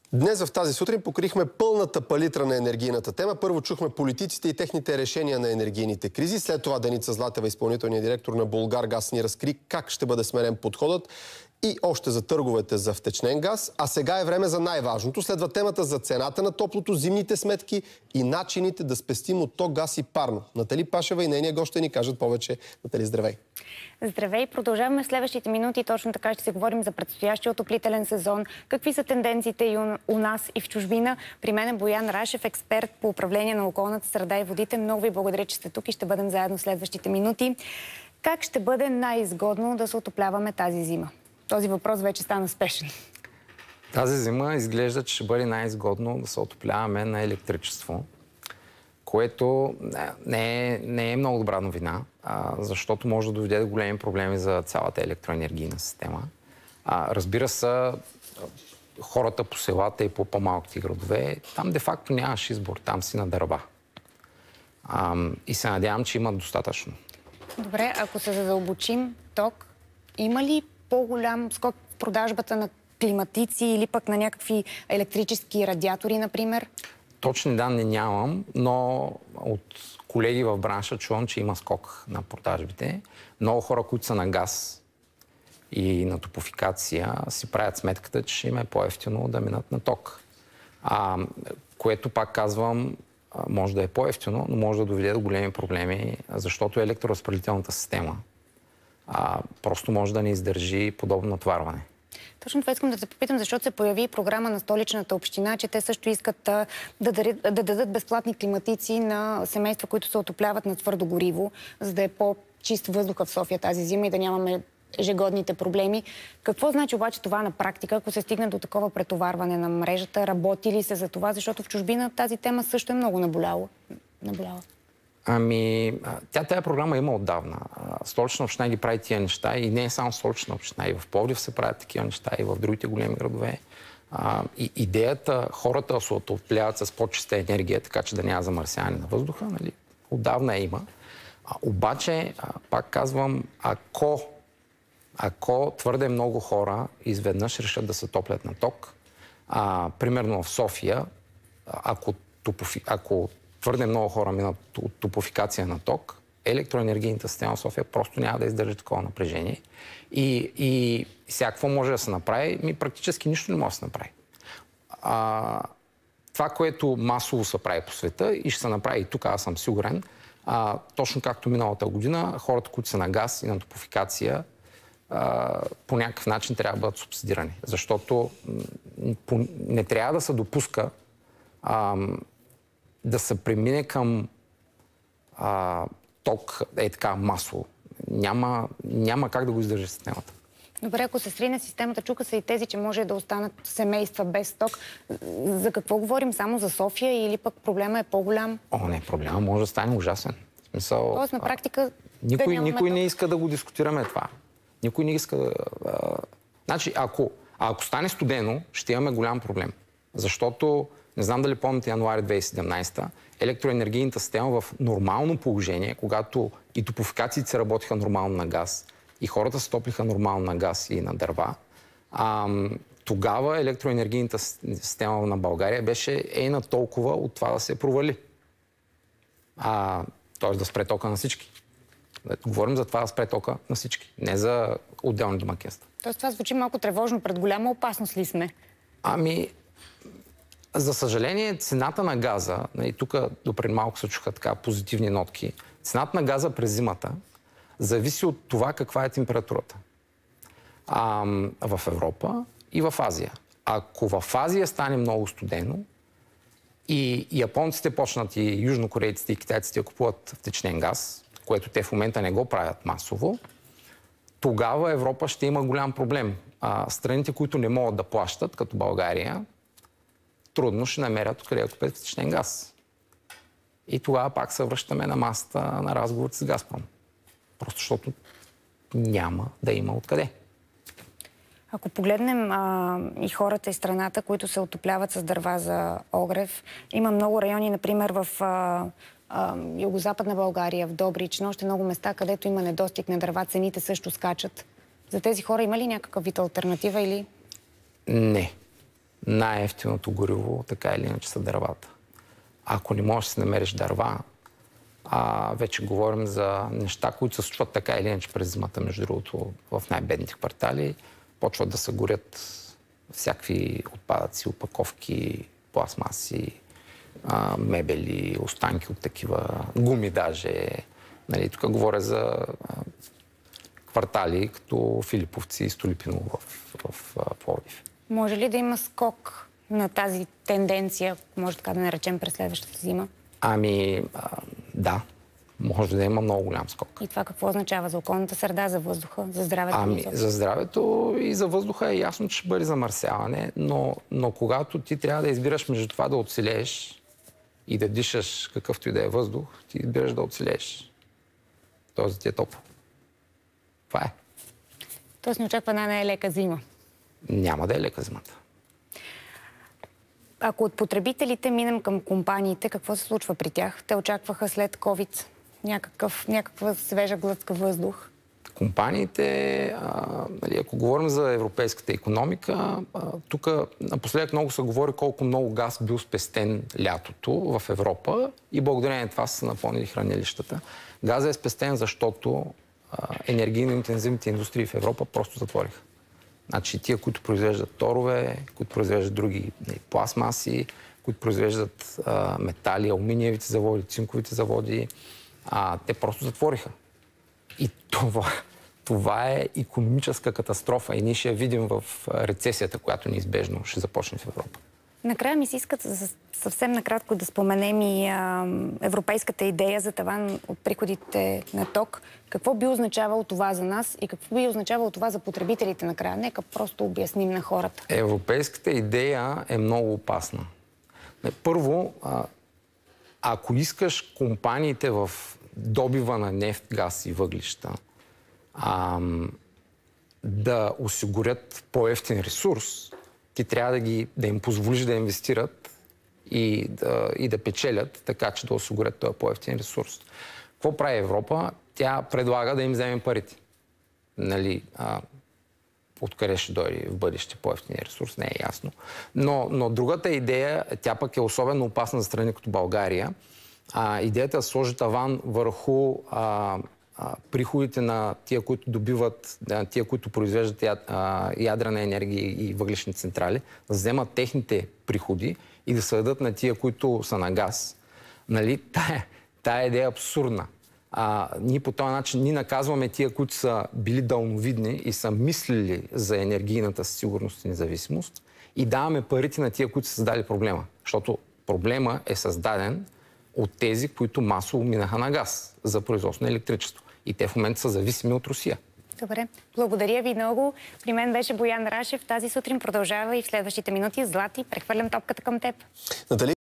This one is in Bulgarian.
Днес в тази сутрин покрихме пълната палитра на енергийната тема. Първо чухме политиците и техните решения на енергийните кризи. След това Деница Златева, изпълнителният директор на Булгаргаз, ни разкри как ще бъде сменен подходът и още за търговете за втечнен газ. А сега е време за най-важното. Следва темата за цената на топлото, зимните сметки и начините да спестим от ток, газ и парно. Натали Пашева и нейния гост ще ни кажат повече. Натали, здравей! Здравей! Продължаваме в следващите минути. Точно така ще се говорим за предстоящия отоплителен сезон. Какви са тенденциите и у нас, и в чужбина. При мен е Боян Рашев, експерт по управление на околната среда и водите. Много ви благодаря, че сте тук и ще бъдем заедно в следващите минути. Как ще бъде най-изгодно да се отопляваме тази зима? Този въпрос вече стана спешен. Тази зима изглежда, че ще бъде най-изгодно да се отопляваме на електричество, което не е много добра новина, защото може да доведе до големи проблеми за цялата електроенергийна система. Разбира се, хората по селата и по по-малките градове, там де-факто нямаш избор, там си на дърва. И се надявам, че имат достатъчно. Добре, ако се задълбочим ток, има ли по-голям скок в продажбата на климатици или пък на някакви електрически радиатори, например? Точни данни нямам, но от колеги в бранша чувам, че има скок на продажбите. Много хора, които са на газ и на топофикация, си правят сметката, че ще им е по-евтино да минат на ток. Което, пак казвам, може да е по-евтино, но може да доведе до големи проблеми, защото електроразпределителната система просто може да не издържи подобно натоварване. Точно това искам да те попитам, защото се появи програма на Столичната община, че те също искат да дадат безплатни климатици на семейства, които се отопляват на твърдо гориво, за да е по-чист въздуха в София тази зима и да нямаме ежегодните проблеми. Какво значи обаче това на практика, ако се стигне до такова претоварване на мрежата? Работи ли се за това? Защото в чужбина тази тема също е много наболяла. Тая програма има отдавна. Столична община ги прави тия неща и не е само Столична община. И в Пловдив се правят такива неща, и в другите големи градове. И идеята хората да се отопляват с по-чиста енергия, така че да няма замърсяване на въздуха, нали, отдавна има. Обаче, пак казвам, ако твърде много хора изведнъж решат да се топлят на ток, примерно в София, ако твърде много хора минат от топофикация на ток, електроенергийната система в София просто няма да издържи такова напрежение. И сега какво може да се направи? Практически нищо не може да се направи. Това, което масово се прави по света и ще се направи и тук, аз съм сигурен, точно както миналата година, хората, които са на газ и на топофикация, по някакъв начин трябва да бъдат субсидирани. Защото не трябва да се допуска да се премине към ток така масово. Няма как да го издържи системата. Добре, ако се срине системата, чука се и тези, че може да останат семейства без ток. За какво говорим? Само за София или пък проблема е по-голям? Не, проблема може да стане ужасен. В смисъл, тоест на практика никой не иска да го дискутираме това. Никой не иска да... Значи, ако стане студено, ще имаме голям проблем. Защото, не знам дали помните януари 2017, електроенергийната система в нормално положение, когато и топофикациите се работиха нормално на газ, и хората се топлиха нормално на газ и на дърва, тогава електроенергийната система на България беше на толкова от това да се провали. Т.е. да спре тока на всички. Говорим за това да спре тока на всички, не за отделни домакинства. Тоест това звучи малко тревожно. Пред голяма опасност ли сме? За съжаление, цената на газа, и тук допреди малко се чуха така позитивни нотки, цената на газа през зимата зависи от това каква е температурата в Европа и в Азия. Ако в Азия стане много студено и японците почнат и южнокорейците и китайците купуват втечнен газ, което те в момента не го правят масово, тогава Европа ще има голям проблем. Страните, които не могат да плащат, като България, трудно ще намерят откъде да купят втечнен газ. И тогава пак се връщаме на масата на разговорите с Газпром. Просто защото няма да има откъде. Ако погледнем и хората и страната, които се отопляват с дърва за огрев, има много райони, например в югозападна България, в Добрич, но още много места, където има недостиг на дърва, цените също скачат. За тези хора има ли някакъв вид алтернатива или? Не. най-евтиното гориво, така или иначе, са дървата. Ако не можеш да си намериш дърва, вече говорим за неща, които се случват така или иначе през зимата, между другото, в най-бедните квартали. Почват да се горят всякакви отпадъци, опаковки, пластмаси, мебели, останки от такива гуми даже. Нали, тук говоря за квартали като Филиповци и Столипиново в Пловдив. Може ли да има скок на тази тенденция, може така да наречем, през следващата зима? Да. Може да има много голям скок. И това какво означава за околната среда, за въздуха, за здравето? За здравето и за въздуха е ясно, че ще бъде замърсяване, но когато ти трябва да избираш между това да оцелееш и да дишаш какъвто и да е въздух, ти избираш да оцелееш. Тоест ти е топло. Това е. Тоест не очаква една не е лека зима. Няма да е лека зимата. Ако от потребителите минем към компаниите, какво се случва при тях? Те очакваха след COVID някаква свежа глътка въздух. Компаниите, ако говорим за европейската икономика, тук напоследък много се говори колко много газ бил спестен лятото в Европа и благодарение на това са напълнили хранилищата. Газът е спестен, защото енергийно интензивните индустрии в Европа просто затвориха. Значи тия, които произвеждат торове, които произвеждат други пластмаси, които произвеждат метали, алуминиевите заводи, цинковите заводи, те просто затвориха. И това е икономическа катастрофа и ние ще я видим в рецесията, която неизбежно ще започне в Европа. Накрая ми се иска съвсем накратко да споменем и европейската идея за таван от приходите на ток. Какво би означавало това за нас и какво би означавало това за потребителите накрая? Нека просто обясним на хората. Европейската идея е много опасна. Първо, ако искаш компаниите в добива на нефт, газ и въглища да осигурят по-евтин ресурс, ти трябва да им позволиш да инвестират и да печелят, така че да осигурят този по-евтин ресурс. Какво прави Европа? Тя предлага да им вземем парите. Нали, откъде ще дойде в бъдеще по-евтиния ресурс, не е ясно. Но другата идея, тя пък е особено опасна за страни като България. Идеята да сложи таван върху приходите на тия, които добиват, тия, които произвеждат ядрена енергия и въглищни централи, да вземат техните приходи и да се дадат на тия, които са на газ. Нали? Тая идея е абсурдна. Ние по този начин наказваме тия, които са били далновидни и са мислили за енергийната сигурност и независимост и даваме парите на тия, които са създали проблема. Защото проблема е създаден от тези, които масово минаха на газ за производство на електричество. И те в момента са зависими от Русия. Добре. Благодаря ви много. При мен беше Боян Рашев. Тази сутрин продължава и в следващите минути. Злати, прехвърлям топката към теб.